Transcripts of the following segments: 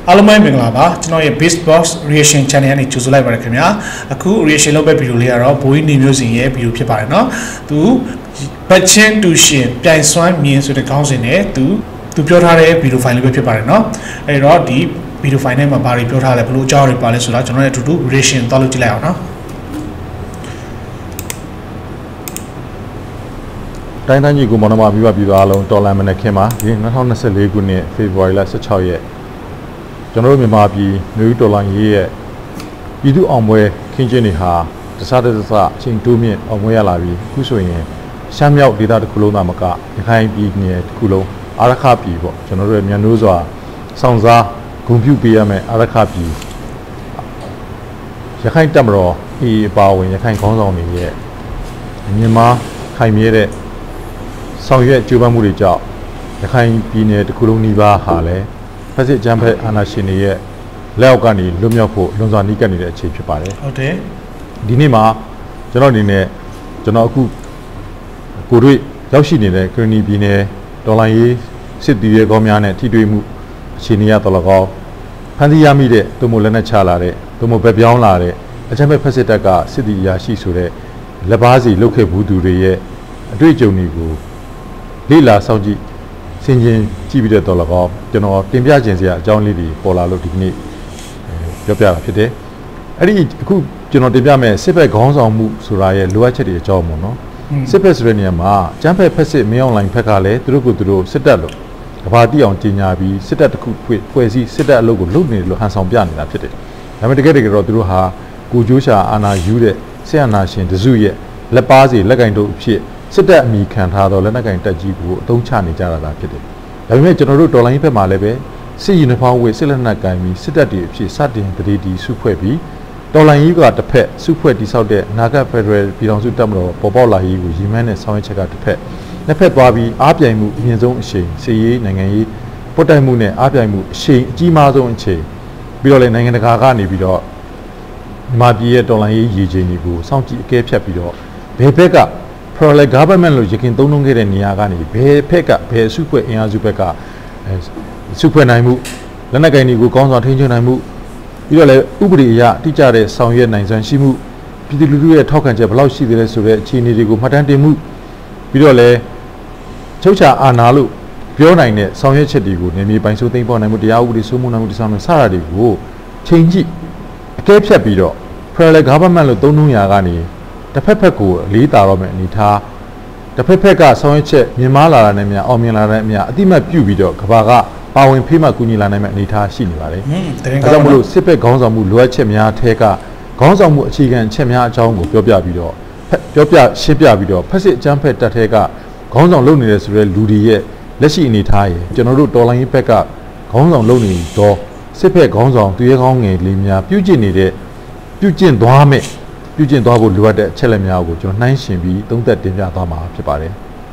အားလုံးပဲမင်္ဂလာပါကျွန်တော်ရဲ့ Beast Box Reaction Channel ကနေကြိုဆိုလိုက်ပါရခင်ဗျာအခု reaction လုပ်တဲ့ဗီဒီယိုလေးကတော့ဘိုးကြီးနေမျိုးစင်ရဲ့ဗီဒီယိုဖြစ်ပါတယ်เนาะသူဘတ်ချင်းတူရှင်ပြိုင်စွမ်းမြင်ဆိုတဲ့ခေါင်းစဉ်နဲ့သူပြောထားတဲ့ဗီဒီယိုဖိုင်လေးပဲဖြစ်ပါတယ်เนาะအဲ့တော့ဒီဗီဒီယိုဖိုင်ထဲမှာဘာတွေပြောထားလဲဘယ်လိုအကြောင်းတွေပါလဲဆိုတာကျွန်တော်ရဲ့အတူတူ reaction သွားလုပ်ကြည့်လိုက်အောင်เนาะတိုင်းတိုင်းကြီးကိုမောင်နှမပြပြပြအားလုံးတော်လန်မနဲ့ခင်ပါဒီ2024ခုနှစ်ဖေဖော်ဝါရီလ16ရက်ကျွန်တော်တို့မြန်မာပြည်မျိုးတော်လန်ရေးရဲ့ပြည်သူအောင်ပွဲခင်းကျင်းတွေဟာတခြားတစ်စအချိန်တိုးမြင့်အောင်ပွဲရလာပြီးအခုဆိုရင်ရှမ်းမြောက်ဒေသတစ်ခုလုံးသာမကရခိုင်ပြည်နယ်တစ်ခုလုံးအာရခပြည်ပေါ့ကျွန်တော်တို့ရဲ့မြန်နိုးစွာစောင့်စားဂုဏ်ပြုပေးရမယ်အာရခပြည်ရခိုင်တပ်မတော်ဤအပါဝင်ရခိုင်ခေါင်းဆောင်တွေရဲ့မြန်မာခိုင်မြဲတဲ့ဆောင်ရွက်ကြိုးပမ်းမှုတွေကြောင့်ရခိုင်ပြည်နယ်တစ်ခုလုံးနီးပါးဟာလည်းဖက်စစ်ကြမ်းဖက်အာဏာရှင်တွေရဲ့လက်အောက်ကနေလွတ်မြောက်ဖို့လွန်စွာနီးကပ်နေတဲ့အခြေဖြစ်ပါတယ်ဟုတ်တယ်ဒီနေ့မှာကျွန်တော်အနေနဲ့ကျွန်တော်အခုကိုတွေ့ရောက်ရှိနေတဲ့ကရဏီပြည်နယ်ဒေါ်လာရေးစစ်တီရဲကောင်းများနဲ့ထိတွေ့မှုအခြေအနေရတော်လကောဖန်တီးရမိတဲ့သူမို့လက်နက်ချလာတဲ့သူမို့ပဲပြောင်းလာတဲ့အကြမ်းဖက်ဖက်စစ်တပ်ကစစ်တီရာရှိဆိုတဲ့လက်ပါးစီလုတ်ခဲ့ဘူးသူတွေရဲ့အတွေ့အကြုံတွေကိုလေးလာစောင့်ကြည့်ဆင်ခြင်ကြည့်ပြီးတဲ့တော်လကောကျွန်တော်တင်ပြခြင်းစရာအကြောင်းလေးတွေပေါ်လာလို့ဒီကနေ့ပြောပြတာဖြစ်တယ်အဲ့ဒီအခုကျွန်တော်တင်ပြမယ်စစ်ဘက်ခေါင်းဆောင်မှုဆိုတာရဲ့လိုအပ်ချက်တွေအကြောင်းပေါ့နော်စစ်ဘက်ဆိုတဲ့နေရာမှာကျန်းဖက်ဖက်စစ်မင်းအောင်လှိုင်ဖက်ကလည်းသူတို့စစ်တပ်လို့ကဘာတိအောင်ကြီးညာပြီးစစ်တပ်တစ်ခုဖွဲ့စည်းစစ်တပ်အလုပ်ကိုလုပ်နေတယ်လို့ဟန်ဆောင်ပြနေတာဖြစ်တယ်ဒါပေမဲ့တကယ်တော့သူတို့ဟာကိုကျိုးရှာအာဏာယူတဲ့ဆက်အာဏာရှင်တစုရဲ့လက်ပါစီလက်ကင်တို့အဖြစ်စစ်တပ်အမိခံထားတော့လက်နက်ကင်တက်ကြီးကိုအသုံးချနေကြတာဖြစ်တယ်ဒါပေမဲ့ကျွန်တော်တို့တော်လိုင်းဘက်မှာလည်းပဲစစ်ယူနီဖောင်းဝတ်စစ်လက်နက်ကင်ပြီးစစ်တပ်တွေအဖြစ်စတင်တရေတီစုဖွဲ့ပြီးတော်လိုင်းကြီးကတစ်ဖက်စုဖွဲ့တိဆောက်တဲ့နာဂတ်ဖက်ဒရယ်ပြည်ထောင်စုတပ်မတော်ပေါ်ပေါက်လာရေးကိုရည်မှန်းတဲ့ဆောင်ရွက်ချက်ကတစ်ဖက်နှစ်ဖက်သွားပြီးအားပြိုင်မှုအမြင့်ဆုံးအရှိန်စစ်ရေးနိုင်ငံရေးပုတ်တိုက်မှုနဲ့အားပြိုင်မှုအရှိန်အကြီးမားဆုံးအချိန်ပြီးတော့လည်းနိုင်ငံတကာကနေပြီးတော့မြန်မာပြည်ရဲ့တော်လိုင်းရေးရည်ချိန်တွေကိုစောင့်ကြည့်အကဲဖြတ်ပြီးတော့ဘယ်ဘက်ကParallel government လို့ရခင်သုံးခဲ့တဲ့နေရာကနေဘယ်ဖက်ကဘယ်စုဖွဲ့အင်အားစုဘက်ကစုဖွဲ့နိုင်မှုလက်နက်ကင်တွေကိုကောင်းဆောင်ထိန်းချုပ်နိုင်မှုပြီးတော့လည်းဥပဒေအရတိကျတဲ့ဆောင်ရွက်နိုင်စွမ်းရှိမှုပြည်သူလူထုရဲ့ထောက်ခံချက်ဘယ်လောက်ရှိသေးလဲဆိုတဲ့အခြေအနေတွေကိုမှတ်တမ်းတင်မှုပြီးတော့လည်းချုပ်ချာအာဏာလို့ပြောနိုင်တဲ့ဆောင်ရွက်ချက်တွေကိုနေမြေပိုင်ဆိုးသိမ်းပေါ်နိုင်မှုတရားဥပဒေစိုးမိုးနိုင်မှုတည်ဆောက်နိုင်စတာတွေကိုချိန်ကြည့်အကဲဖြတ်ပြီးတော့ Parallel government လို့သုံးရာကနေတစ်ဖက်ဖက်ကိုလေးတာတော့မယ်အနေထားတစ်ဖက်ဖက်ကဆောင်ရွက်ချက်မြင်မာလာတဲ့များအောင်မြင်လာတဲ့အများအတိမတ်ပြုပြီးတော့ကဘာကပါဝင်ဖေးမှကူညီလာနိုင်မယ့်အနေထားရှိနေပါတယ်။ဒါကြောင့်မလို့စစ်ဘက်ခေါင်းဆောင်မှုလိုအပ်ချက်များအထက်ကခေါင်းဆောင်မှုအခြေခံအချက်များအကြောင်းကိုပြောပြပြီးတော့ရှင်းပြပြီးတော့ဖက်စစ်အကြမ်းဖက်တပ်ထဲကခေါင်းဆောင်လုပ်နေတဲ့ဆိုတဲ့လူတွေရဲ့လက်ရှိအနေထားရဲ့ကျွန်တော်တို့တော်လိုင်းရေးဘက်ကခေါင်းဆောင်လုပ်နေတော့စစ်ဘက်ခေါင်းဆောင်သူရဲကောင်းငယ်လေးများပြုကျင့်သွားဖို့လိုအပ်တဲ့အချက်လက်များကိုကျွန်တော်နှိုင်းယှဉ်ပြီးသုံးသပ်တင်ပြသွားမှာဖြစ်ပါတယ်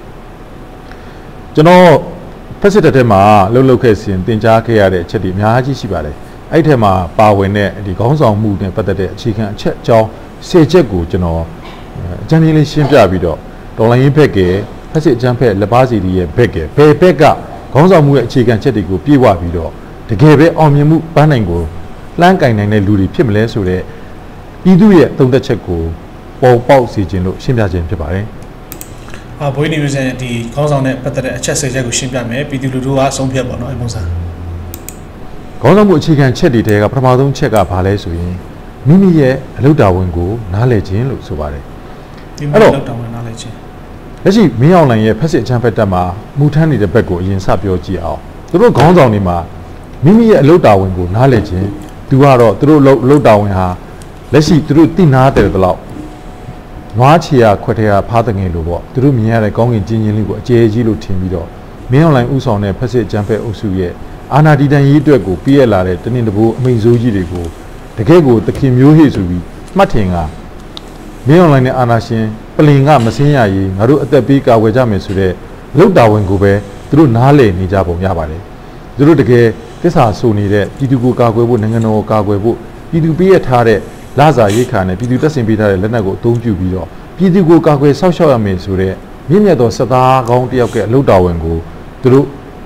ကျွန်တော်ဖက်စစ်တပ်ထဲမှာလှုပ်ခဲ့စဉ်တင်ကြားခဲ့ရတဲ့အချက်တွေအများကြီးရှိပါတယ်အဲ့ဒီထဲမှာပါဝင်တဲ့ဒီခေါင်းဆောင်မှုနဲ့ပတ်သက်တဲ့အခြေခံအချက်အကြောင်း10ချက်ကိုကျွန်တော်အကြမ်းလေးရှင်းပြပြီးတော့တော်လိုင်းရေးဘက်ကဖက်စစ်အကြမ်းဖက်လက်ပါစီတွေရဲ့ဘက်ကဘယ်ဘက်ကခေါင်းဆောင်မှုရဲ့အခြေခံချက်တွေကိုပြည့်ဝပြီးတော့တကယ်ပဲအောင်မြင်မှုပန်းနိုင်ကိုလှမ်းကင်နိုင်တဲ့လူတွေဖြစ်မလဲဆိုတဲ့ပြည်သူရဲ့သုံးသက်ချက်ကိုပေါ်ပေါက်စေခြင်းလို့ရှင်းပြခြင်းဖြစ်ပါတယ်ဘိုးနေမျိုးစင်ဒီခေါင်းဆောင်နဲ့ပတ်သက်တဲ့အချက်10ချက်ကိုရှင်းပြမယ်ပြည်သူလူထုကဆုံးဖြတ်ပေါ့နော်အဲ့ပုံစံခေါင်းဆောင်မှုအခြေခံချက်တွေတဲကပထမဆုံးချက်ကဘာလဲဆိုရင်မိမိရဲ့အလုပ်တာဝန်ကိုနားလည်ခြင်းလို့ဆိုပါတယ်အဲ့တော့အလုပ်တာဝန်နားလည်ခြင်းလက်ရှိမင်းအောင်လှိုင်ရဲ့ဖက်စစ်အချမ်းဖက်တပ်မှာမူထမ်းနေတဲ့ဘက်ကိုအရင်စပြောကြည့်အောင်သူတို့ခေါင်းဆောင်တွေမှာမိမိရဲ့အလုပ်တာဝန်ကိုနားလည်ခြင်းသူကတော့သူတို့အလုပ်တာဝန်ဟာလက်ရှိသူတို့သိနာတယ်တော့နွားချီရခွက်ထဲကဖားတငယ်လို့ပေါ့သူတို့မြင်ရတဲ့ကောင်းကင်ကျင်းချင်းလေးကိုအကျယ်ကြီးလို့ထင်ပြီးတော့မင်းအွန်လိုင်းဥဆောင်တဲ့ဖက်စစ်အကြမ်းဖက်အုပ်စုရဲ့အာဏာတည်တံ့ရေးအတွက်ကိုပြည့်ရလာတဲ့တနင်္တဘိုးအမိန်ဆိုးကြီးတွေကိုတကယ့်ကိုသခင်မျိုးဟိဆိုပြီးမှတ်ထင်ကမင်းအွန်လိုင်းနဲ့အာဏာရှင်ပလင်ကမစင်းရရေးငါတို့အသက်ပေးကာဝယ်ကြမယ်ဆိုတဲ့လောက်တာဝန်ကိုပဲသူတို့နားလည်နေကြပုံရပါတယ်သူတို့တကယ်သစ္စာဆိုနေတဲ့ပြည်သူကိုကာကွယ်ဖို့နိုင်ငံတော်ကိုကာကွယ်ဖို့ပြည်သူပေးရထားတဲ့လာစာရိတ်ခါနဲ့ပြည်သူတက်ဆင်ပေးထားတဲ့လက်နက်ကိုအသုံးပြုပြီးတော့ပြည်သူကိုကာကွယ်ဆောက်ရှောက်ရမယ်ဆိုတဲ့မြင့်မြတ်သောစသားကောင်းတယောက်ရဲ့အလုပ်တော်ဝင်ကိုသူတို့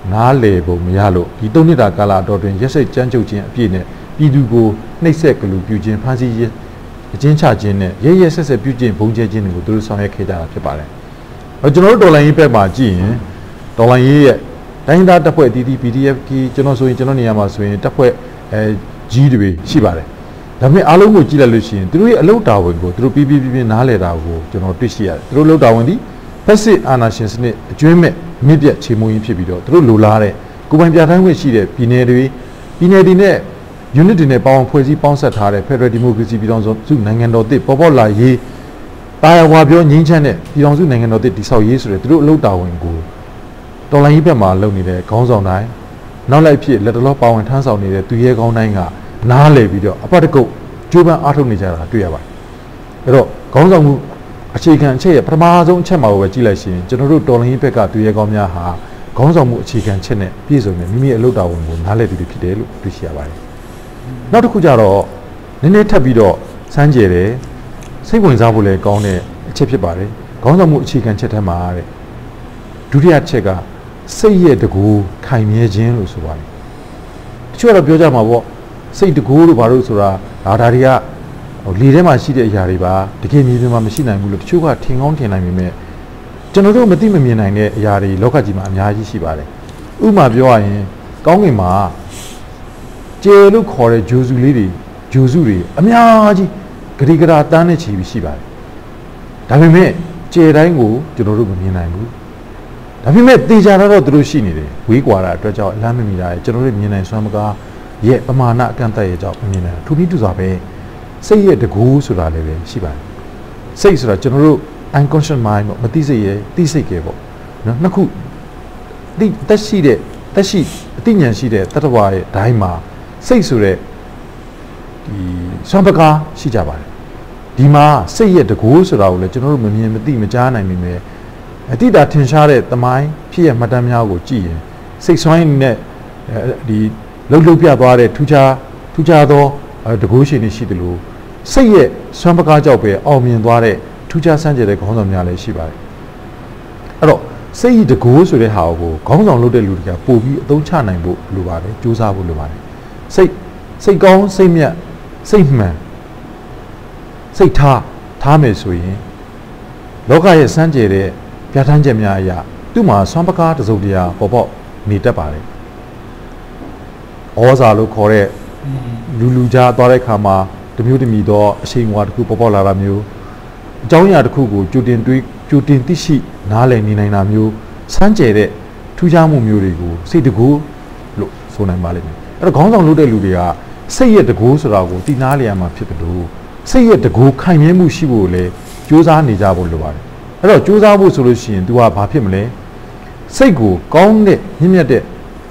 နားလေပုံမရလို့ဒီ3နှစ်တာကာလတော်တွင်ရက်စိတ်ကြမ်းကြုတ်ခြင်းအပြည့်နဲ့ပြည်သူကိုနှိပ်စက်ကလူပြုခြင်းဖမ်းဆီးခြင်းအကျဉ်းချခြင်းနဲ့ရဲရဲဆက်ဆက်ပြုခြင်းဘုံကျဲခြင်းတွေကိုသူတို့ဆောင်ရွက်ခဲ့ကြတာဖြစ်ပါတယ်။ကျွန်တော်တို့ဒေါ်လာရေးဘက်မှာကြည့်ရင်ဒေါ်လာရေးရဲ့တိုင်းသားတပ်ဖွဲ့ PDF ကြီးကျွန်တော်ဆိုရင်ကျွန်တော်နေရာမှာဆိုရင်တပ်ဖွဲ့ကြီးတွေရှိပါတယ်။ဒါပေမဲ့အားလုံးကိုကြည့်လိုက်လို့ရှိရင်သူတို့ရဲ့အလုပ်တာဝန်ကိုသူတို့ပြနားလည်တာကိုကျွန်တော်တွေ့ရှိရတယ်။သူတို့လုပ်တာဝန်ဒီဖက်စစ်အာဏာရှင်စနစ်အကျွမ်းမဲ့မြင့်ပြတ်ချေမှုရင်းဖြစ်ပြီးတော့သူတို့လိုလားတဲ့ကိုယ်ပိုင်ပြဋ္ဌာန်းခွင့်ရှိတဲ့ပြည်နယ်တွေနဲ့ unit တွေနဲ့ပေါင်းဖွဲ့စည်းပေါင်းဆက်ထားတဲ့ Federal Democracy ပြည်ထောင်စုနိုင်ငံတော်တစ်ပေါ်လာရေးတာယာဝါပြောငင်းချမ်းတဲ့ပြည်ထောင်စုနိုင်ငံတော်တစ်တည်ဆောက်ရေးဆိုတဲ့သူတို့အလုပ်တာဝန်ကိုတော်လိုင်းဘက်မှာလုပ်နေတဲ့ခေါင်းဆောင်တိုင်းနောက်လိုက်ဖြစ်လက်တလောပါဝင်ထမ်းဆောင်နေတဲ့သူရဲကောင်းတိုင်းကနားလည်ပြီးတော့အပတ်တကုတ်ကျိုးပန်းအားထုတ်နေကြတာတွေ့ရပါတယ်အဲ့တော့ခေါင်းဆောင်မှုအခြေခံအချက်ရဲ့ပထမဆုံးအချက်မှာပဲကြည့်လိုက်ရှင်ကျွန်တော်တို့တော်လိုင်းဘက်ကသူရဲကောင်းများဟာခေါင်းဆောင်မှုအခြေခံချက်နဲ့ပြည့်စုံတဲ့မိမိအလုပ်တာဝန်ကိုနားလည်သူတွေဖြစ်တယ်လို့တွေ့ရှိရပါတယ်နောက်တစ်ခုကျတော့နည်းနည်းထပ်ပြီးတော့စမ်းကြယ်တယ်စိတ်ဝင်စားဖို့လည်းကောင်းတဲ့အချက်ဖြစ်ပါတယ်ခေါင်းဆောင်မှုအခြေခံချက်ထဲမှာတဲ့ဒုတိယချက်ကစိတ်ရဲ့တကူခိုင်မြဲခြင်းလို့ဆိုပါတယ်တချို့ကတော့ပြောကြမှာပေါ့စိတ်တကူလို့ဘာလို့ဆိုတာဒါတွေကလေထဲမှာရှိတဲ့အရာတွေပါတကယ်မြေပြင်မှာမရှိနိုင်ဘူးလို့တချို့ကထင်ကောင်းထင်နိုင်ပေမဲ့ကျွန်တော်တို့မသိမမြင်နိုင်တဲ့အရာတွေလောကကြီးမှာအများကြီးရှိပါတယ်ဥပမာပြောရရင်ကောင်းကင်မှာကျေလို့ခေါ်တဲ့ဂျိုစုလေးတွေဂျိုစုတွေအများကြီးဂရိဂရာတန်းနဲ့ချီပြီးရှိပါတယ်ဒါပေမဲ့ကျေတိုင်းကိုကျွန်တော်တို့မမြင်နိုင်ဘူးဒါပေမဲ့တေချာတော့သူတို့ရှိနေတယ်ဝေးကွာတာအတွက်ကြောင့်အလမ်းမမီတာရဲ့ကျွန်တော်တို့မြင်နိုင်စွမ်းမကားရဲ့ပမာဏအကန့်အသတ်ရဲ့ကြောင့်မမြင်နိုင်ဘူးထူးထူးတူစွာပဲစိတ်ရဲ့တကူဆိုတာလည်းပဲရှိပါတယ်စိတ်ဆိုတာကျွန်တော်တို့ unconscious mind ပေါ့မသိစိတ်ရဲ့သိစိတ်ကဲပေါ့နော်နှစ်ခုတက်ရှိအသိဉာဏ်ရှိတဲ့တတ္တဝါရဲ့ဒိုင်းမှာစိတ်ဆိုတဲ့ဒီစွမ်းပကားရှိကြပါတယ်ဒီမှာစိတ်ရဲ့တကူဆိုတာကိုလည်းကျွန်တော်တို့မမြင်မသိမကြားနိုင်မိမယ်အတိတာထင်ရှားတဲ့သမိုင်းဖြစ်ရမှတ်တမ်းများကိုကြည့်ရင်စိတ်ဆွမ်းနဲ့ဒီလှုပ်ပြသွားတဲ့ထူးခြားသောတကူရှင်တွေရှိတယ်လို့စိတ်ရဲ့စွမ်းပကားကြောင့်ပဲအောင်မြင်သွားတဲ့ထူးခြားဆန်းကျယ်တဲ့ခေါင်းဆောင်များလည်းရှိပါတယ်အဲ့တော့စိတ်တကူဆိုတဲ့ဟာကိုခေါင်းဆောင်လုပ်တဲ့လူတွေကပို့ပြီးအသုံးချနိုင်ဖို့လိုပါတယ်ကြိုးစားဖို့လိုပါတယ်စိတ်ကောင်းစိတ်မြတ်စိတ်မှန်စိတ်ထားမယ်ဆိုရင်လောကရဲ့စမ်းကြယ်တဲ့ပြဋ္ဌာန်းချက်များအရာသူ့မှာဆွမ်းပကားတစုံတရာပေါ်ပေါက်နေတတ်ပါတယ်ဩဇာလို့ခေါ်တဲ့လူကြားသွားတဲ့အခါမှာတမျိုးတမီသောအရှိန်အဝါတစ်ခုပေါ်ပေါက်လာတာမျိုးအကြောင်းအရာတစ်ခုကိုကြိုတင်သိရှိနားလည်နေနိုင်တာမျိုးစမ်းကြယ်တဲ့ထူးခြားမှုမျိုးတွေကိုစိတ်တကူလို့ဆိုနိုင်ပါလိမ့်မယ်အဲ့တော့ခေါင်းဆောင်လုပ်တဲ့လူတွေကစိတ်ရဲ့တကူဆိုတာကိုသိနာလျက်မှာဖြစ်တယ်လို့စိတ်ရဲ့တကူခိုင်မြဲမှုရှိဖို့လည်းကြိုးစားနေကြဖို့လိုပါတယ်အဲ့တော့ကြိုးစားဖို့ဆိုလို့ရှိရင် तू ကဘာဖြစ်မလဲစိတ်ကိုကောင်းတဲ့မြင့်မြတ်တဲ့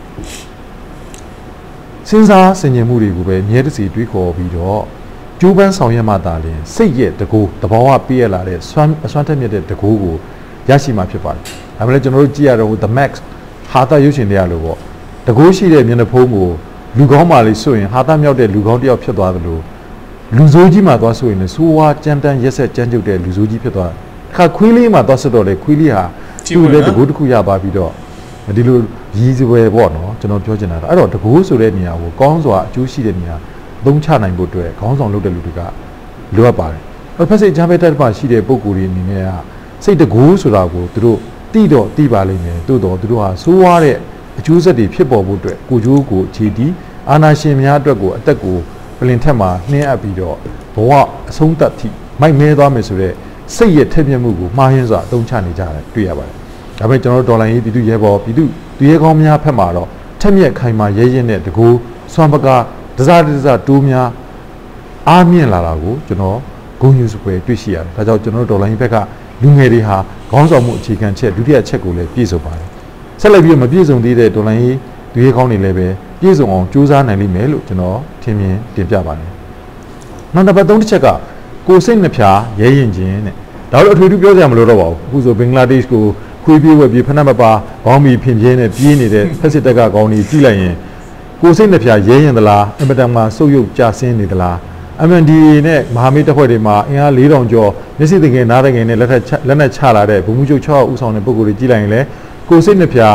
စဉ်းစားဆင်ခြင်မှုတွေကိုပဲမြဲတစေတွေးခေါ်ပြီးတော့ကျိုးပန်းဆောင်ရွက်မှသာလျှင်စိတ်ရဲ့တကူတဘာဝပြည့်ရလာတဲ့စွမ်းထက်မြတ်တဲ့တကူကိုရရှိမှာဖြစ်ပါတယ်ဒါပေမဲ့ကျွန်တော်တို့ကြည့်ရတော့ the max ဟာတာရုပ်ရှင်တရားလို့ပေါ့တကူရှိတဲ့မျက်နှာဖုံးကိုလူကောင်းပါလေဆိုရင်ဟာတာမြောက်တဲ့လူကောင်းတယောက်ဖြစ်သွားသလိုလူဆိုးကြီးမှသွားဆိုရင်လည်းဆိုးဝါးကြမ်းတမ်းရက်ဆက်ကြမ်းကြုတ်တဲ့လူဆိုးကြီးဖြစ်သွားခါခွေးလေးမှသွားဆွတ်တော့လေခွေးလေးဟာသူ့လည်းတကူတစ်ခုရသွားပြီးတော့ဒီလိုရည်စပွဲပေါ့နော်ကျွန်တော်ပြောချင်တာအဲ့တော့တကူဆိုတဲ့နေရာကိုကောင်းစွာအကျိုးရှိတဲ့နေရာသုံးချနိုင်ဖို့အတွက်ခေါင်းဆောင်လုပ်တဲ့လူတွေကလိုအပ်ပါတယ်အဲ့ဖက်စိတ်ချမ်းပဲတက်ပါရှိတဲ့ပုံကိုယ်တွေအနေနဲ့ကစိတ်တကူဆိုတာကိုသူတို့သိပါလိမ့်မယ်သို့တော့သူတို့ဟာဆိုးဝါးတဲ့အကျိုးဆက်တွေဖြစ်ပေါ်ဖို့အတွက်ကိုကြိုးကိုခြေတီးအာနာရှင်များအတွက်ကိုအသက်ကိုပလင်ထက်မှာနှင်းအပ်ပြီးတော့ဘဝအဆုံးသတ်ထိမိုက်မဲသွားမယ်ဆိုတဲ့စိတ်ရဲ့ထက်မြက်မှုကိုမှားယွင်းစွာအသုံးချနေကြတယ်တွေ့ရပါတယ်ဒါပေမဲ့ကျွန်တော်တို့ဒေါ်လာရေးပြည်သူရဲဘော်ပြည်သူရဲကောင်းများဖက်မှာတော့ထက်မြက်ခိုင်မာရဲရင်တဲ့တကူစွမ်းပကားတစားတိုးများအားမြင့်လာတာကိုကျွန်တော်ဂုဏ်ယူစပွဲတွေ့ရှိရတယ်ဒါကြောင့်ကျွန်တော်တို့ဒေါ်လာရေးဘက်ကလူငယ်တွေဟာခေါင်းဆောင်မှုအခြေခံချက်ဒုတိယချက်ကိုလည်းပြည့်စုံပါတယ်ဆက်လက်ပြီးမပြည့်စုံသေးတဲ့ဒေါ်လာရေးလူရဲကောင်းတွေလည်းပဲပြည့်စုံအောင်ကြိုးစားနိုင်လိမ့်မယ်လို့ကျွန်တော်ထင်မြင်တင်ပြပါတယ်နောက်နံပါတ်3တစ်ချက်ကကိုယ်စိတ်နှဖျားရဲရင်ခြင်းတဲ့ဒါတော့အထွေထူးပြောစရာမလိုတော့ပါဘူးအခုဆိုဘင်္ဂလားဒေ့ရှ်ကိုခွေးပြေးဝက်ပြေးဖဏမပါဘောင်းမီဖင်ပြင်းနဲ့ပြေးနေတဲ့ဖက်စစ်တပ်ကကောင်းကြီးကြည့်လိုက်ရင်ကိုယ်စိတ်နှဖျားရဲရင်သလားအင်မတန်မှဆုပ်ယုပ်ကြဆင်းနေသလား MNDAA နဲ့မဟာမိတ်တပ်ဖွဲ့တွေမှာအင်အား4000ကျော်မျက်စိတကယ်နားတကယ်နဲ့လက်နက်ချလာတဲ့ဗိုလ်မှူးချုပ်6ဦးဆောင်တဲ့ပုဂ္ဂိုလ်တွေကြည့်လိုက်ရင်လည်းကိုယ်စိတ်နှဖျား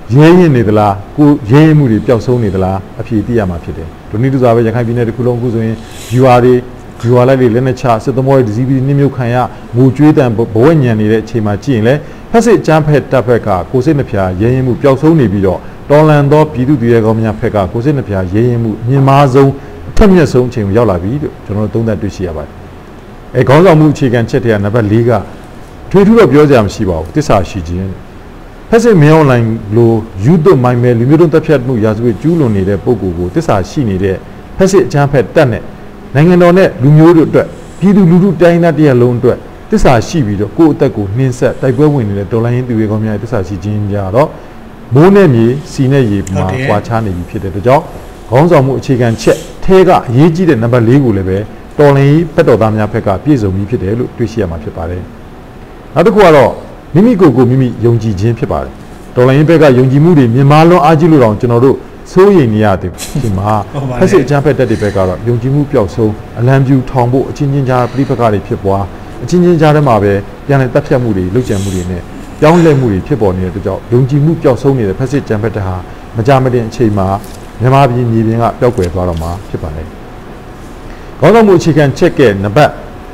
ရဲရင်နေသလားကိုရဲရင်မှုတွေပျောက်ဆုံးနေသလားအဖြေသိရမှာဖြစ်တယ်ဒုနည်းတူစွာပဲရခိုင်ပြည်နယ်တစ်ခုလုံးအခုဆိုရင် viewer လိုက်တွေလက်နဲ့ချစစ်သမောတွေဒီစီနှိမ့်မြုပ်ခံရငိုကြွေးတန်ဘဝညံနေတဲ့အချိန်မှာကြည့်ရင်လည်းဖက်စစ်အကြမ်းဖက်တပ်ဖက်ကကိုစစ်နှဖျားရဲရင်မှုပျောက်ဆုံးနေပြီးတော့တော်လန်သောပြည်သူ့ပြည်ကောင်းများဖက်ကကိုစစ်နှဖျားရဲရင်မှုအမြင့်မားဆုံးအထက်မြက်ဆုံးအချိန်ကိုရောက်လာပြီလို့ကျွန်တော်တို့သုံးသပ်တွေ့ရှိရပါတယ်ခေါင်းဆောင်မှုအခြေခံချက်တွေကနံပါတ်၄ကထွေထူးတော့ပြောကြမှာမရှိပါဘူးတစ္ဆာရှိခြင်းဖက်စစ်မင်းအွန်လိုင်းလိုယူသွမိုင်းမဲလူမျိုးတုံးတပ်ဖြတ်မှုရာဇဝတ်ကျူးလွန်နေတဲ့ပုံကိုတစ္ဆာရှိနေတဲ့ဖက်စစ်အကြမ်းဖက်တပ်နဲ့နိုင်ငံတော်နဲ့လူမျိုးတို့အတွက်ပြည်သူလူထုတိုင်းသားတရလုံးအတွက်တစ္ဆာရှိပြီးတော့ကိုယ့်အသက်ကိုနှင်းဆက်တိုက်ပွဲဝင်နေတဲ့ဒေါ်လာရင်းသူရဲကောင်းများတစ္ဆာရှိခြင်းကြတော့မိုးနဲ့မြေစီနဲ့ရေမှာကွာခြားနေပြီဖြစ်တဲ့အတွက်ကြောင့်ခေါင်းဆောင်မှုအခြေခံချက်ထဲကအရေးကြီးတဲ့နံပါတ်၄ကိုလည်းပဲတော်လင်းဖက်တော်သားများဖက်ကပြည့်စုံပြီးဖြစ်တယ်လို့တွေ့ရှိရမှာဖြစ်ပါတယ်နောက်တစ်ခုကတော့မိမိကိုယ်ကိုမိမိယုံကြည်ခြင်းဖြစ်ပါတယ်တော်လင်းဘက်ကယုံကြည်မှုတွေမြင်မာလွန်အားကြီးလို့တော့ကျွန်တော်တို့စိုးရိမ်နေရတယ်ဒီမှာဖက်စစ်အကြမ်းဖက်တပ်တွေဘက်ကတော့ယုံကြည်မှုပျောက်ဆုံးအလံပြူထောင်ဖို့အချင်းချင်းကြားပြိပက္ခတွေဖြစ်ပွားအချင်းချင်းကြားထဲမှာပဲပြန်လည်တပ်ဖြတ်မှုတွေလုပ်ကြံမှုတွေနဲ့ပြောင်းလဲမှုတွေဖြစ်ပေါ်နေတဲ့အတွက်ကြောင့်ယုံကြည်မှုပျောက်ဆုံးနေတဲ့ဖက်စစ်အကြမ်းဖက်တပ်ဟာမကြမတင်အချိန်မှာမြန်မာပြည်မြေပြင်ကပျောက်ကွယ်သွားတော့မှာဖြစ်ပါတယ်ခေါင်းဆောင်မှုအခြေခံချက်ကနံပါတ်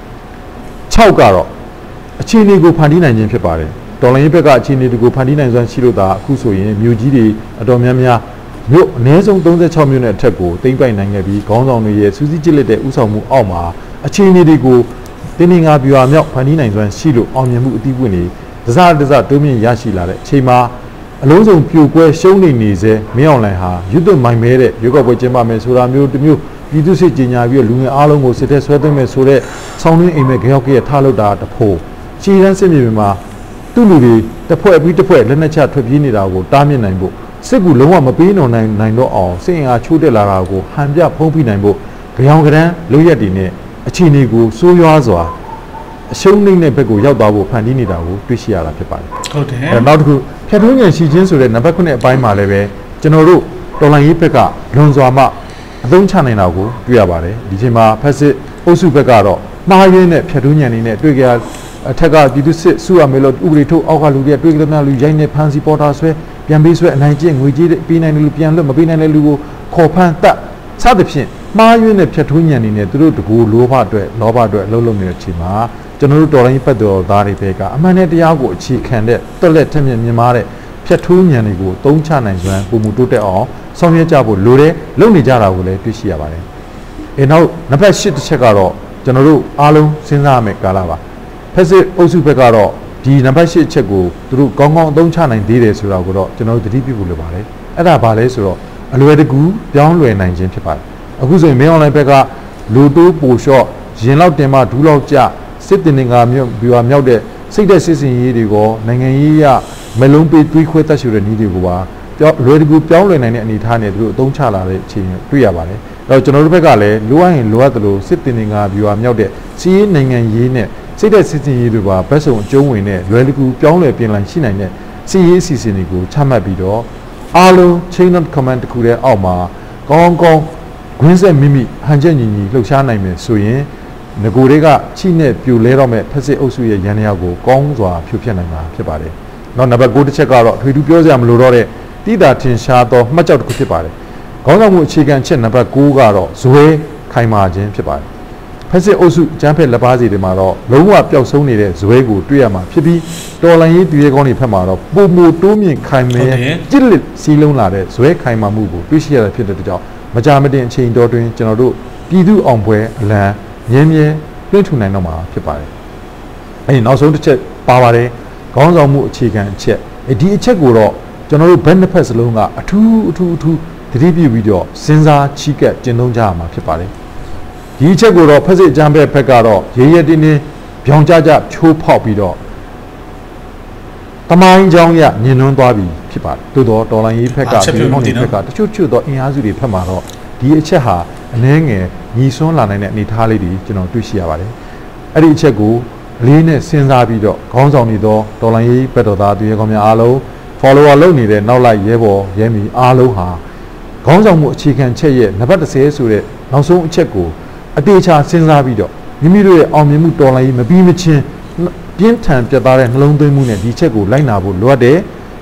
6ကတော့အခြေအနေကိုဖန်တီးနိုင်ခြင်းဖြစ်ပါတယ်တော်လိုင်းဘက်ကအခြေအနေတွေကိုဖန်တီးနိုင်စွမ်းရှိလို့သာအခုဆိုရင်မြို့ကြီးတွေအတော်များများမြို့အနည်းဆုံး36မြို့နယ်အထက်ကိုတင်ပိုင်နိုင်ခဲ့ပြီးခေါင်းဆောင်တွေရဲ့စူးစီးကြစ်လက်တဲ့ဥဆောင်မှုအောက်မှာအခြေအနေတွေကိုတင်းနေငါပြွာမြောက်ဖန်တီးနိုင်စွမ်းရှိလို့အောင်မြင်မှုအသီးပွင့်တွေတစားတိုးမြင့်ရရှိလာတဲ့အချိန်မှာအလုံးစုံပြိုကွဲရှုံးနေစေမင်းအောင်လှိုင်ဟာရွတ်သွမိုင်မဲတဲ့ရွေးကောက်ပွဲကျင်းပမယ်ဆိုတာမျိုးတစ်မျိုးပြည်သူစစ်ကြီးညာပြီးလူငယ်အားလုံးကိုစစ်တဲ့ဆွဲသွင်းမယ်ဆိုတဲ့ဆောင်းတွင်းအိမ်မဲကြောက်ကြရထားလို့တာတဖို့ခြေတန်းစစ်မြေပြင်မှာသူ့လူတွေတစ်ဖွဲ့ပြီးတစ်ဖွဲ့လက်နက်ချထွက်ပြေးနေတာကိုတားမြစ်နိုင်ဖို့စစ်ကူလုံးဝမပေးနိုင်တော့အောင်စစ်အင်အားချိုးတက်လာတာကိုဟန်ပြဖုံးပြနိုင်ဖို့ကြောင်ကရန်လုံရက်တွေနဲ့အခြေအနေကိုစိုးရွားစွာအရှုံးနေတဲ့ဘက်ကိုရောက်သွားဖို့ဖန်တီးနေတာကိုတွေ့ရှိရတာဖြစ်ပါတယ်ဟုတ်တယ်နောက်တစ်ခုဖြတ်ထုံးဉာဏ်ရှိခြင်းဆိုတဲ့နံပါတ်9အပိုင်းမှာလည်းပဲကျွန်တော်တို့တော်လိုင်းရေးဘက်ကလွန်စွာမှအသုံးချနိုင်တာကိုတွေ့ရပါတယ်ဒီချိန်မှာဖက်စစ်အုပ်စုဘက်ကတော့မှားယွင်းတဲ့ဖြတ်ထုံးဉာဏ်နေနဲ့တွေ့ကြအထက်ကပြည်သူစစ်စုရမယ်လို့ဥပဒေထုတ်အောက်ကလူတွေတွေ့ကြတဲ့များလူရိုင်းနေဖန်စီပေါ်တာဆွဲပြန်ပေးဆွဲအနိုင်ကျင့်ငွေကြေးပေးနိုင်တဲ့လူပြန်လွတ်မပေးနိုင်တဲ့လူကိုခေါ်ဖမ်းတတ်စသဖြင့်မှားယွင်းတဲ့ဖြတ်ထုံးဉာဏ်နေနဲ့သူတို့တကူလောဘအတွက်လှုပ်နေတဲ့ချိန်မှာကျွန်တော်တို့တော်လိုင်းပတ်တော်သားတွေဘက်ကအမှန်နဲ့တရားကိုအခြေခံတဲ့တက်လက်ထက်မြင့်မားတဲ့ဖြတ်ထိုးဉာဏ်တွေကိုသုံးချနိုင်စွမ်းပုံမှုတိုးတက်အောင်ဆောင်ရွက်ကြဖို့လိုတယ်လုပ်နေကြတာကိုလည်းတွေ့ရှိရပါတယ်နောက်နံပါတ်8တစ်ချက်ကတော့ကျွန်တော်တို့အားလုံးစဉ်းစားရမယ့်ကာလပါဖက်စစ်အုပ်စုဘက်ကတော့ဒီနံပါတ်8ချက်ကိုသူတို့ကောင်းကောင်းအသုံးချနိုင်သေးတယ်ဆိုတာကိုတော့ကျွန်တော်တို့သတိပြုဖို့လိုပါတယ်အဲ့ဒါဘာလဲဆိုတော့အလွယ်တကူပြောင်းလဲနိုင်ခြင်းဖြစ်ပါတယ်အခုဆိုရင်မင်းအွန်လိုင်းဘက်ကလူတိုးပိုလျှော့ရင်လောက်တင်မှဒူးလောက်ကြစစ်တင်ငါမြို့ပြွာမြောက်တဲ့စိတ်သက်စစ်စင်ရေးတွေကိုနိုင်ငံရေးရမလုံးပေးတွေးခွဲတတ်ရှုတဲ့နည်းတွေကိုပါလွယ်တကူပြောင်းလဲနိုင်တဲ့အနေအထားနဲ့သူတို့အသုံးချလာတဲ့အခြေအနေတွေ့ရပါတယ်အဲ့တော့ကျွန်တော်တို့ဘက်ကလည်းလိုအပ်ရင်လိုအပ်သလိုစစ်တင်ငါပြွာမြောက်တဲ့စီးရေးနိုင်ငံရေးနဲ့စိတ်သက်စစ်စင်ရေးတွေပါဘက်စုံအကျုံးဝင်တဲ့လွယ်တကူပြောင်းလဲပြင်လိုက်ရှိနိုင်တဲ့စီးရေးအစီအစဉ်တွေကိုချမှတ်ပြီးတော့အားလုံး chain of command တခုတည်းအောက်မှာကောင်းကောင်းခွင်းဆက်မိမိဟန်ချက်ညီလှုပ်ရှားနိုင်မယ်ဆိုရင်ငကိုတွေကချိနဲ့ပြိုလဲတော့မဲ့ဖက်စစ်အုပ်စုရဲ့ရန်ရာကိုကောင်းစွာဖြိုဖျက်နိုင်မှာဖြစ်ပါတယ်။နောက်နံပါတ်9တစ်ချက်ကတော့ထွေထူးပြောစရာမလိုတော့တဲ့တိတာထင်ရှားသောမှတ်ကြောက်တစ်ခုဖြစ်ပါတယ်။ခေါင်းဆောင်မှုအခြေခံချက်နံပါတ်9ကတော့ဇွဲခိုင်မာခြင်းဖြစ်ပါတယ်။ဖက်စစ်အုပ်စုကျန်းဖက်လက်ပါစီတွေမှာတော့လုံးဝပျောက်ဆုံးနေတဲ့ဇွဲကိုတွေ့ရမှာဖြစ်ပြီးတော်လိုင်းရေးတည်ရဲကောင်းတွေဖက်မှာတော့ပုံမတိုးမြင့်ခိုင်မဲကြစ်လက်စီးလုံးလာတဲ့ဇွဲခိုင်မာမှုကိုတွေ့ရှိရတာဖြစ်တဲ့ကြောင့်မကြာမတင်အချိန်တော်တွင်ကျွန်တော်တို့ပြည်သူအောင်ပွဲအလံမြဲလွှင့်ထူနိုင်တော့မှာဖြစ်ပါတယ်။အဲဒီနောက်ဆုံးတစ်ချက်ပါပါတယ်ခေါင်းဆောင်မှုအခြေခံအချက်ဒီအချက်ကိုတော့ကျွန်တော်တို့ဘက်နှစ်ဖက်စလုံးကအထူးသတိပြုပြီးတော့စဉ်းစားချီးကပ်ကျင့်သုံးကြရမှာဖြစ်ပါတယ်။ဒီအချက်ကိုတော့ဖက်စစ်အကြမ်းဖက်ဘက်ကတော့ရဲရဲတင်းတင်းပြောင်ကြချိုးဖောက်ပြီးတော့တမိုင်းကြောင်းရညင်နွမ်းသွားပြီဖြစ်ပါတယ်။သို့တော့တော်လိုင်းရေးဘက်ကဒီမောင်ဒီဘက်ကတချို့တော့အင်အားစုတွေဖက်မှာတော့ဒီအချက်ဟာအနည်းငယ်ညီစွန်းလာနိုင်တဲ့အနေအထားလေးတွေကျွန်တော်တွေ့ရှိရပါတယ်။အဲ့ဒီအချက်ကိုအလေးနဲ့စဉ်းစားပြီးတော့ခေါင်းဆောင်နေသောတော်လိုင်းရေးဘက်တော်သားသူရဲကောင်းများအားလုံး follower လုပ်နေတဲ့နောက်လိုက်ရဲဘော်ရဲမီအားလုံးဟာခေါင်းဆောင်မှုအခြေခံချက်ရဲ့နံပါတ်10ဆိုတဲ့နောက်ဆုံးအချက်ကိုအတေချာစဉ်းစားပြီးတော့မိမိတို့ရဲ့အောင်မြင်မှုတော်လိုင်းရေးမပြီးမချင်းပြင်းထန်ပြတ်သားတဲ့နှလုံးသွင်းမှုနဲ့ဒီချက်ကိုလိုက်နာဖို့လိုအပ်တယ်။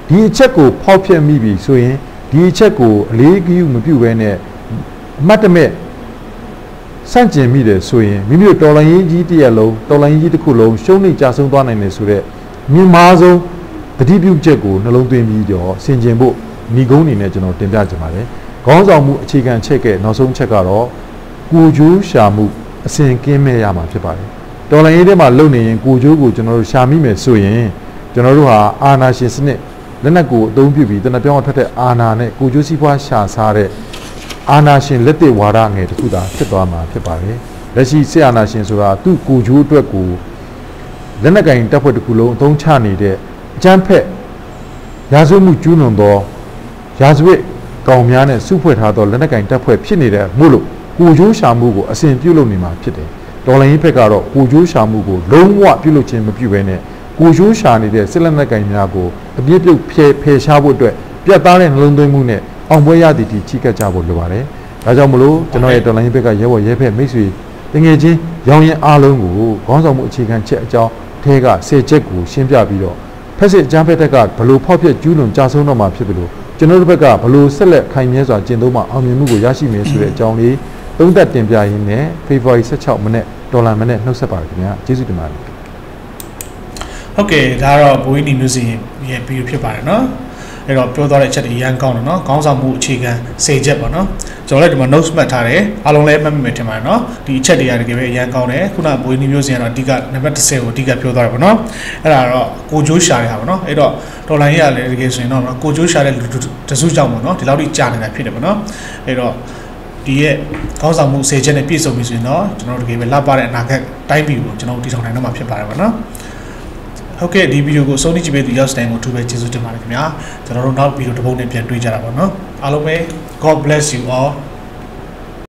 ဒီအချက်ကိုဖောက်ဖျက်မိပြီဆိုရင်ဒီအချက်ကိုအလေးကြီးမပြုတ်ဘဲနဲ့မှတ်တမဲ့စန့်ကျင်မိတယ်ဆိုရင်မိမိတို့တော်လိုင်းရေးကြီးတစ်ရက်လုံးတော်လိုင်းရေးတစ်ခုလုံးရှုံးနေကြဆုံးသွားနိုင်တယ်ဆိုတော့မြင့်မားဆုံးတတိပြုချက်ကိုနှလုံးသွင်းပြီးတော့ဆင်ခြင်ဖို့ညီကုန်းအနေနဲ့ကျွန်တော်တင်ပြချင်ပါတယ်ခေါင်းဆောင်မှုအခြေခံချက်ကနောက်ဆုံးချက်ကတော့ကိုကျိုးရှာမှုအစဉ်ကင်းမဲ့ရမှာဖြစ်ပါတယ်တော်လိုင်းရေးထဲမှာလုံနေရင်ကိုကျိုးကိုကျွန်တော်တို့ရှာမိမယ်ဆိုရင်ကျွန်တော်တို့ဟာအာဏာရှင်စနစ်လက်နက်ကိုအသုံးပြုပြီးတနက်ပြောင်းထွက်တဲ့အာဏာနဲ့ကိုကျိုးစည်းပွားရှာစားတဲ့အာဏာရှင်လက်တစ်ဝါဒငယ်တစ်ခုသာဖြစ်သွားမှာဖြစ်ပါတယ်လက်ရှိစစ်အာဏာရှင်ဆိုတာသူ့ကိုကျိုးအတွက်ကိုလက်နက်ကင်တပ်ဖွဲ့တစ်ခုလုံးအသုံးချနေတဲ့အကြမ်းဖက်ရာဇဝတ်မှုကျူးလွန်သောရာဇဝတ်ကောင်များနဲ့စုဖွဲ့ထားသောလက်နက်ကင်တပ်ဖွဲ့ဖြစ်နေတဲ့မို့လို့ကိုကျိုးရှာမှုကိုအစဉ်ပြုလုပ်နေမှာဖြစ်တယ်ဒေါ်လာရင်းဘက်ကတော့ကိုကျိုးရှာမှုကိုလုံးဝပြုလုပ်ခြင်းမပြုဘဲနဲ့ကိုကျိုးရှာနေတဲ့စစ်လက်နက်ကင်များကိုအပြစ်ပြုတ်ဖယ်ရှားဖို့အတွက်ပြတ်သားတဲ့နှလုံးသွင်းမှုနဲ့အောင်ပွဲရသည်တီချိကပ်ကြဖို့လိုပါတယ်ဒါကြောင့်မလို့ကျွန်တော်ရဲ့ဒေါ်လာရင်းဘက်ကရဲဘော်ရဲဖက်မိတ်ဆွေတငယ်ချင်းရောင်းရင်အားလုံးကိုခေါင်းဆောင်မှုအခြေခံချက်အကြောင်းထဲက10ချက်ကိုရှင်းပြပြီးတော့ဖက်စစ်အကြမ်းဖက်တပ်ကဘလို့ဖောက်ဖျက်ကျူးလွန်ကြဆုံးတော့မှာဖြစ်တယ်လို့ကျွန်တော်တို့ဘက်ကဘလို့ဆက်လက်ခိုင်မြဲစွာကျင့်သုံးမှအောင်မြင်မှုကိုရရှိမယ်ဆိုတဲ့အကြောင်းလေးသုံးသပ်တင်ပြရင်းနဲ့ February 16 မိနစ်ဒေါ်လာမိနစ်နှုတ်ဆက်ပါခင်ဗျာကျေးဇူးတင်ပါတယ်ဟုတ်ကဲ့ဒါကတော့ဘိုးကြီးမျိုးစီရဲ့ဗီဒီယိုဖြစ်ပါတယ်နော်အဲ့တော့ပြောသွားတဲ့အချက်တွေအရန်ကောင်းတယ်နော်ခေါင်းဆောင်မှုအခြေခံ10ချက်ပေါ့နော်ကျွန်တော်လည်းဒီမှာ notes မှတ်ထားတယ်အားလုံးလည်းမှတ်မိမယ်ထင်ပါတယ်နော်ဒီအချက်တွေကတကယ်ပဲအရန်ကောင်းတယ်ခုနဘိုးကြီးမျိုးစီကတော့အဓိကနံပါတ်10ကိုအဓိကပြောသွားတယ်ပေါ့နော်အဲ့ဒါတော့ကိုကျိုးရှာတဲ့ဟာပေါ့နော်အဲ့တော့ဒေါ်လာရလည်းတကယ်ဆိုရင်တော့ကိုကျိုးရှာတဲ့လူတစုကြောင့်ပေါ့နော်ဒီလောက်ထိကြာနေတာဖြစ်တယ်ပေါ့နော်အဲ့တော့ဒီရဲ့ခေါင်းဆောင်မှု10ချက်နဲ့ပြည့်စုံပြီဆိုရင်တော့ကျွန်တော်တို့တကယ်ပဲလှပတဲ့အနာဂတ်တိုင်းပြည်ကိုကျွန်တော်တို့တည်ထောင်နိုင်တော့မှာဖြစ်ပါတယ်ပေါ့နော်ဟုတ်ကဲ့ဒီဗီဒီယိုကိုအဆုံးထိကြည့်ပေးသူရောက်စတိုင်းကိုအထူးပဲကျေးဇူးတင်ပါတယ်ခင်ဗျာကျွန်တော်တို့နောက်ဗီဒီယိုတစ်ပုဒ်နဲ့ပြန်တွေ့ကြတာပေါ့နော်အားလုံးပဲ God bless you all